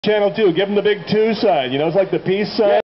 Channel 2, give them the big 2 sign. You know, it's like the peace sign.